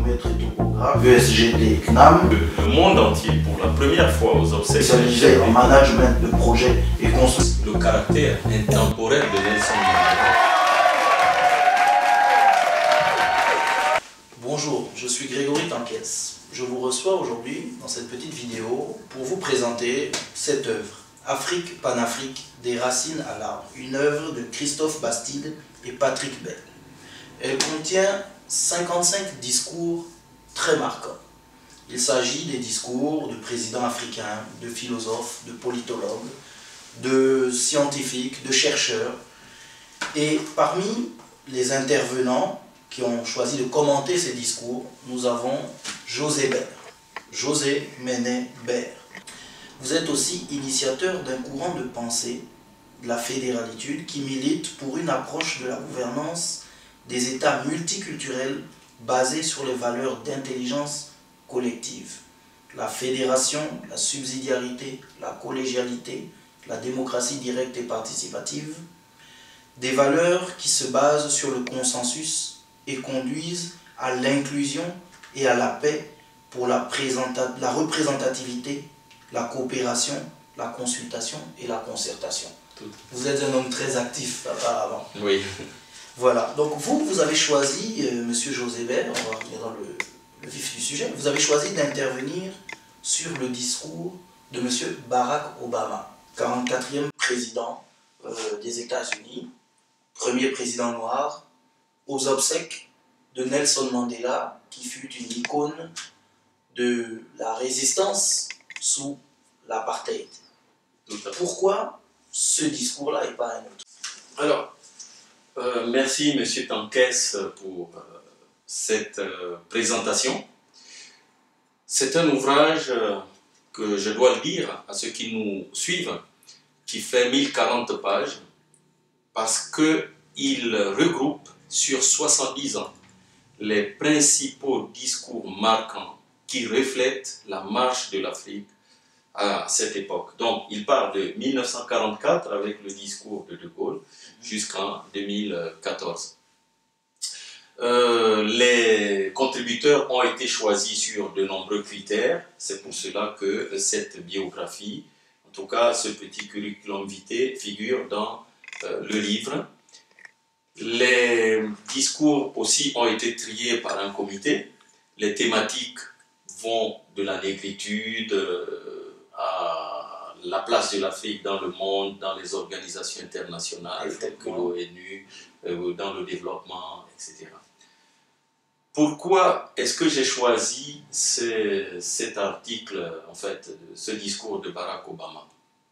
géomètre et topographe, ESGT CNAM. Le monde entier, pour la première fois aux obsèques, Spécialisé en management de projets et construction. Le caractère intemporel de Nelson Mandela. Bonjour, je suis Grégory Tanquès. Je vous reçois aujourd'hui dans cette petite vidéo pour vous présenter cette œuvre, Afrique, Panafrique, des racines à l'arbre, une œuvre de Christophe Bastide et Patrick Bell. Elle contient 55 discours très marquants. Il s'agit des discours de présidents africains, de philosophes, de politologues, de scientifiques, de chercheurs. Et parmi les intervenants qui ont choisi de commenter ces discours, nous avons José Bert, José Méné Bert. Vous êtes aussi initiateur d'un courant de pensée, de la fédéralitude, qui milite pour une approche de la gouvernance des États multiculturels basés sur les valeurs d'intelligence collective. La fédération, la subsidiarité, la collégialité, la démocratie directe et participative, des valeurs qui se basent sur le consensus et conduisent à l'inclusion et à la paix pour la représentativité, la coopération, la consultation et la concertation. Vous êtes un homme très actif apparemment. Oui. Voilà, donc vous avez choisi, Monsieur José Bert, on va revenir dans le vif du sujet, vous avez choisi d'intervenir sur le discours de Monsieur Barack Obama, 44e président des États-Unis, premier président noir, aux obsèques de Nelson Mandela, qui fut une icône de la résistance sous l'apartheid. Pourquoi ce discours-là et pas un autre? Alors, merci M. Tanquès pour cette présentation. C'est un ouvrage que je dois le dire à ceux qui nous suivent, qui fait 1040 pages, parce qu'il regroupe sur 70 ans les principaux discours marquants qui reflètent la marche de l'Afrique à cette époque. Donc, il part de 1944 avec le discours de De Gaulle jusqu'en 2014. Les contributeurs ont été choisis sur de nombreux critères. C'est pour cela que cette biographie, en tout cas ce petit curriculum vitae, figure dans le livre. Les discours aussi ont été triés par un comité. Les thématiques vont de la négritude à la place de l'Afrique dans le monde, dans les organisations internationales telles que l'ONU, dans le développement, etc. Pourquoi est-ce que j'ai choisi cet article, en fait, ce discours de Barack Obama?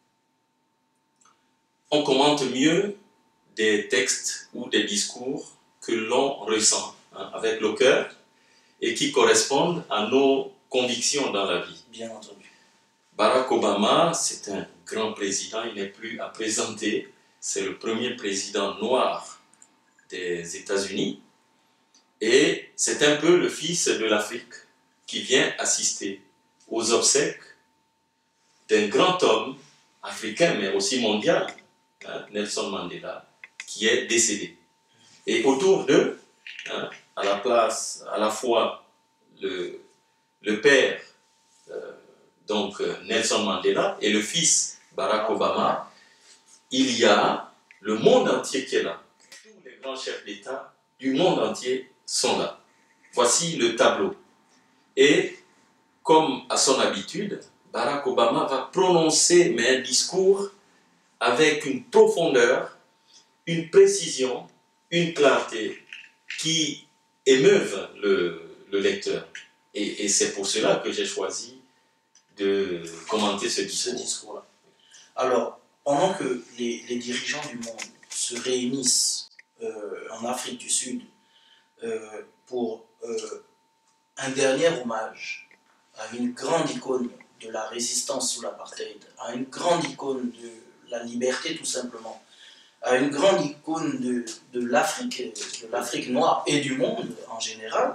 On commente mieux des textes ou des discours que l'on ressent avec le cœur et qui correspondent à nos convictions dans la vie. Bien entendu. Barack Obama, c'est un grand président, il n'est plus à présenter. C'est le premier président noir des États-Unis. Et c'est un peu le fils de l'Afrique qui vient assister aux obsèques d'un grand homme africain, mais aussi mondial, Nelson Mandela, qui est décédé. Et autour d'eux, à la place, à la fois le père, donc Nelson Mandela, et le fils Barack Obama, il y a le monde entier qui est là. Tous les grands chefs d'État du monde entier sont là. Voici le tableau. Et comme à son habitude, Barack Obama va prononcer un discours avec une profondeur, une précision, une clarté qui émeuvent le lecteur. Et c'est pour cela que j'ai choisi de commenter ce discours-là. Alors, pendant que les dirigeants du monde se réunissent en Afrique du Sud pour un dernier hommage à une grande icône de la résistance sous l'apartheid, à une grande icône de la liberté tout simplement, à une grande icône de l'Afrique noire et du monde en général,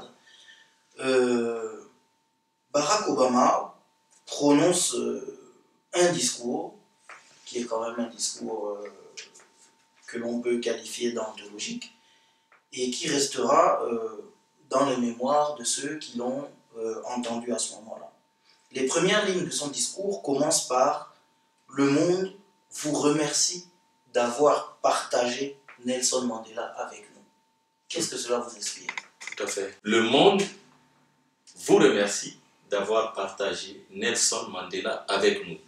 Barack Obama prononce un discours qui est quand même un discours que l'on peut qualifier d'anthologique et qui restera dans les mémoires de ceux qui l'ont entendu à ce moment-là. Les premières lignes de son discours commencent par « Le monde vous remercie d'avoir partagé Nelson Mandela avec nous ». Qu'est-ce que cela vous inspire? Tout à fait. Le monde vous remercie d'avoir partagé Nelson Mandela avec nous.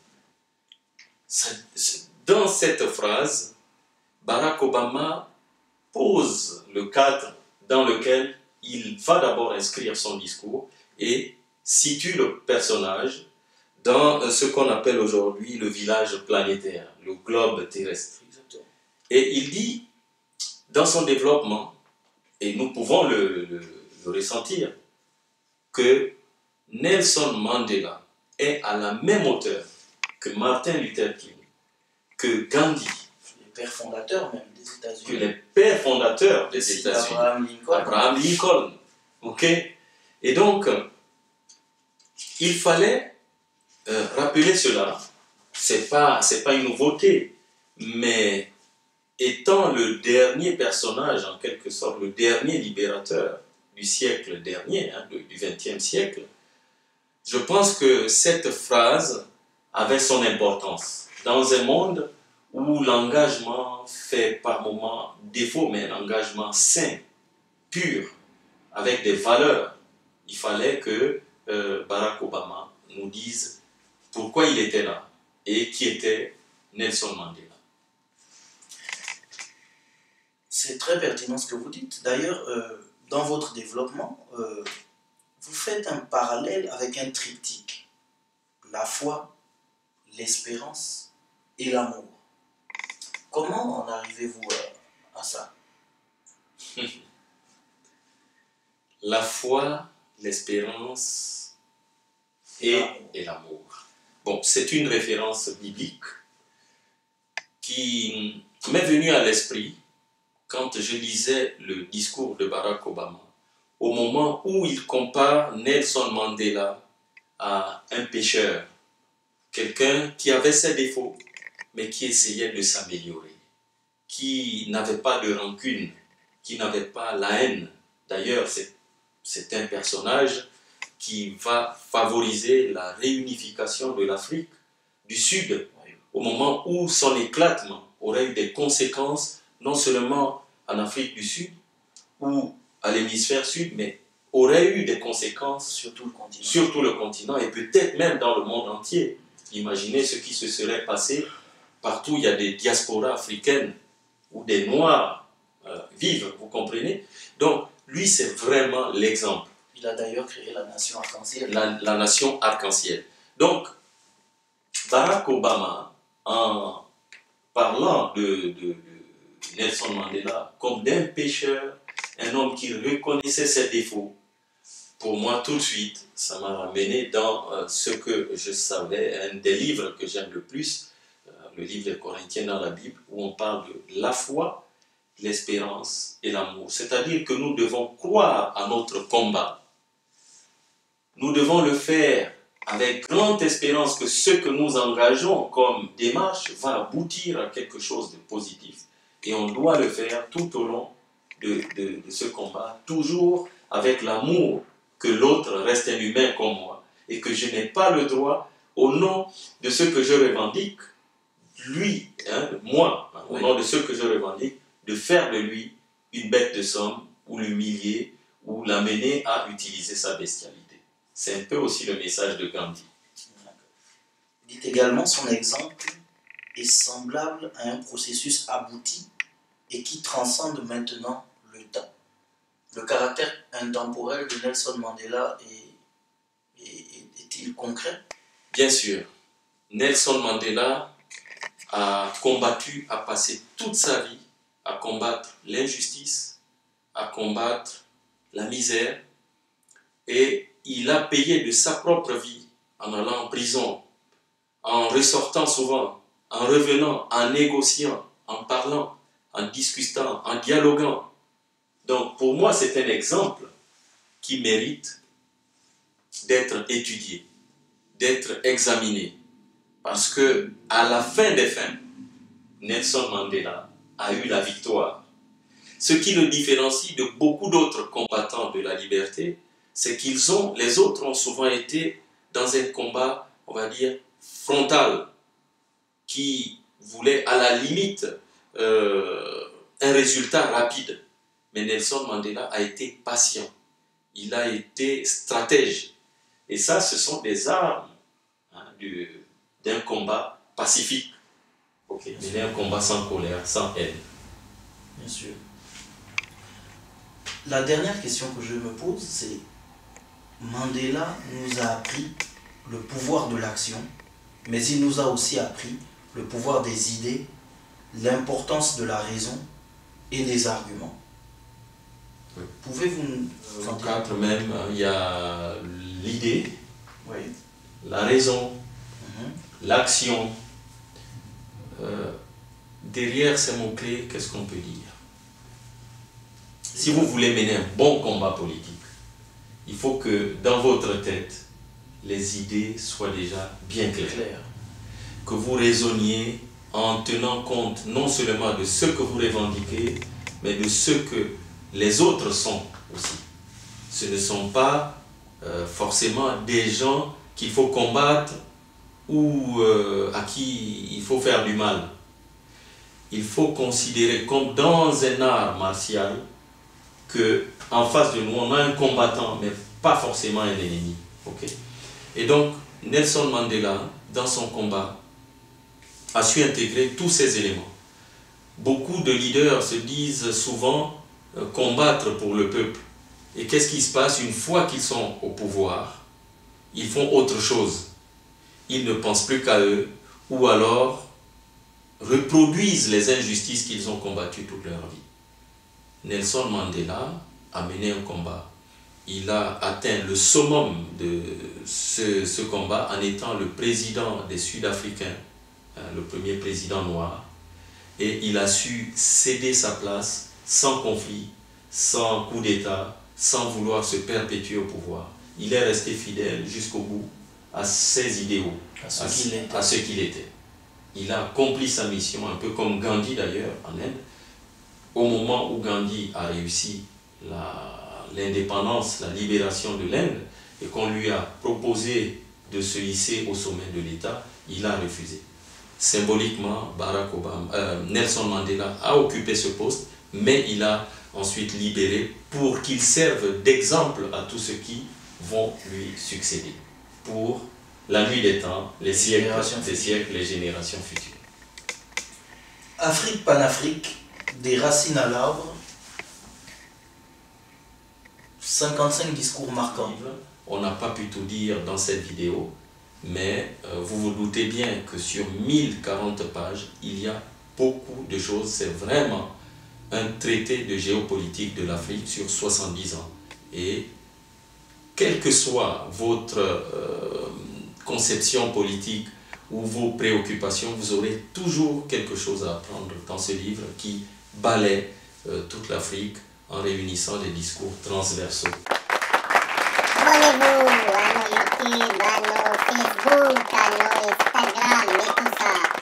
Dans cette phrase, Barack Obama pose le cadre dans lequel il va d'abord inscrire son discours et situe le personnage dans ce qu'on appelle aujourd'hui le village planétaire, le globe terrestre. Et il dit, dans son développement, et nous pouvons le ressentir, que Nelson Mandela est à la même hauteur que Martin Luther King, que Gandhi, les pères fondateurs même des États-Unis, que les pères fondateurs des États-Unis, Abraham Lincoln. Okay? Et donc, il fallait rappeler cela. C'est pas une nouveauté, mais étant le dernier personnage, en quelque sorte, le dernier libérateur du siècle dernier, du XXe siècle, je pense que cette phrase avait son importance. Dans un monde où l'engagement fait par moments défaut, mais un engagement sain, pur, avec des valeurs, il fallait que Barack Obama nous dise pourquoi il était là et qui était Nelson Mandela. C'est très pertinent ce que vous dites. D'ailleurs, dans votre développement, vous faites un parallèle avec un triptyque. La foi, l'espérance et l'amour. Comment en arrivez-vous à ça? La foi, l'espérance et l'amour. Bon, c'est une référence biblique qui m'est venue à l'esprit quand je lisais le discours de Barack Obama, au moment où il compare Nelson Mandela à un pécheur, quelqu'un qui avait ses défauts, mais qui essayait de s'améliorer, qui n'avait pas de rancune, qui n'avait pas la haine. D'ailleurs, c'est un personnage qui va favoriser la réunification de l'Afrique du Sud, au moment où son éclatement aurait eu des conséquences, non seulement en Afrique du Sud, ou à l'hémisphère sud, mais aurait eu des conséquences sur tout le continent, et peut-être même dans le monde entier. Imaginez ce qui se serait passé partout où il y a des diasporas africaines, où des Noirs vivent, vous comprenez? Donc, lui, c'est vraiment l'exemple. Il a d'ailleurs créé la nation arc-en-ciel. La nation arc-en-ciel. Donc, Barack Obama, en parlant de Nelson Mandela comme d'un pécheur, un homme qui reconnaissait ses défauts, pour moi, tout de suite, ça m'a ramené dans ce que je savais, un des livres que j'aime le plus, le livre des Corinthiens dans la Bible, où on parle de la foi, l'espérance et l'amour. C'est-à-dire que nous devons croire à notre combat. Nous devons le faire avec grande espérance que ce que nous engageons comme démarche va aboutir à quelque chose de positif. Et on doit le faire tout au long de ce combat, toujours avec l'amour que l'autre reste un humain comme moi et que je n'ai pas le droit, au nom de ce que je revendique, lui, moi, au nom de ce que je revendique, de faire de lui une bête de somme ou l'humilier ou l'amener à utiliser sa bestialité. C'est un peu aussi le message de Gandhi. Dites également, son exemple est semblable à un processus abouti et qui transcende maintenant le temps. Le caractère intemporel de Nelson Mandela est-il concret? Bien sûr. Nelson Mandela a combattu, a passé toute sa vie à combattre l'injustice, à combattre la misère, et il a payé de sa propre vie en allant en prison, en ressortant souvent, en revenant, en négociant, en parlant, en discutant, en dialoguant. Donc pour moi, c'est un exemple qui mérite d'être étudié, d'être examiné. Parce que à la fin des fins, Nelson Mandela a eu la victoire. Ce qui le différencie de beaucoup d'autres combattants de la liberté, c'est qu'ils ont, les autres ont souvent été dans un combat, on va dire, frontal, qui voulait à la limite un résultat rapide. Mais Nelson Mandela a été patient, il a été stratège. Et ça, ce sont des armes d'un combat pacifique. Okay. Mais un combat sans colère, sans haine. Bien sûr. La dernière question que je me pose, c'est Mandela nous a appris le pouvoir de l'action, mais il nous a aussi appris le pouvoir des idées, l'importance de la raison et des arguments. Oui. Pouvez-vous nous en dire? Quatre même, il y a l'idée, oui, la raison, l'action. Derrière ces mots-clés, qu'est-ce qu'on peut dire? Si vous voulez mener un bon combat politique, il faut que dans votre tête, les idées soient déjà bien claires. Que vous raisonniez en tenant compte non seulement de ce que vous revendiquez, mais de ce que les autres sont aussi. Ce ne sont pas forcément des gens qu'il faut combattre ou à qui il faut faire du mal. Il faut considérer comme dans un art martial qu'en face de nous, on a un combattant, mais pas forcément un ennemi. Okay? Et donc, Nelson Mandela, dans son combat, a su intégrer tous ces éléments. Beaucoup de leaders se disent souvent combattre pour le peuple. Et qu'est-ce qui se passe une fois qu'ils sont au pouvoir? Ils font autre chose. Ils ne pensent plus qu'à eux, ou alors reproduisent les injustices qu'ils ont combattues toute leur vie. Nelson Mandela a mené un combat. Il a atteint le summum de ce combat en étant le président des Sud-Africains, le premier président noir, et il a su céder sa place sans conflit, sans coup d'État, sans vouloir se perpétuer au pouvoir. Il est resté fidèle jusqu'au bout à ses idéaux, à ce qu'il était. Il a accompli sa mission, un peu comme Gandhi d'ailleurs en Inde. Au moment où Gandhi a réussi l'indépendance, la libération de l'Inde, et qu'on lui a proposé de se hisser au sommet de l'État, il a refusé. Symboliquement, Nelson Mandela a occupé ce poste, mais il a ensuite libéré pour qu'il serve d'exemple à tous ceux qui vont lui succéder, pour la nuit des temps, les siècles, les générations futures. Afrique, panafrique, des racines à l'arbre, 55 discours marquants. On n'a pas pu tout dire dans cette vidéo, mais vous vous doutez bien que sur 1040 pages, il y a beaucoup de choses. C'est vraiment un traité de géopolitique de l'Afrique sur 70 ans. Et quelle que soit votre conception politique ou vos préoccupations, vous aurez toujours quelque chose à apprendre dans ce livre qui balaie toute l'Afrique en réunissant des discours transversaux. Abonnez-vous à nos YouTube, à nos Facebook, à nos Instagram et tout ça.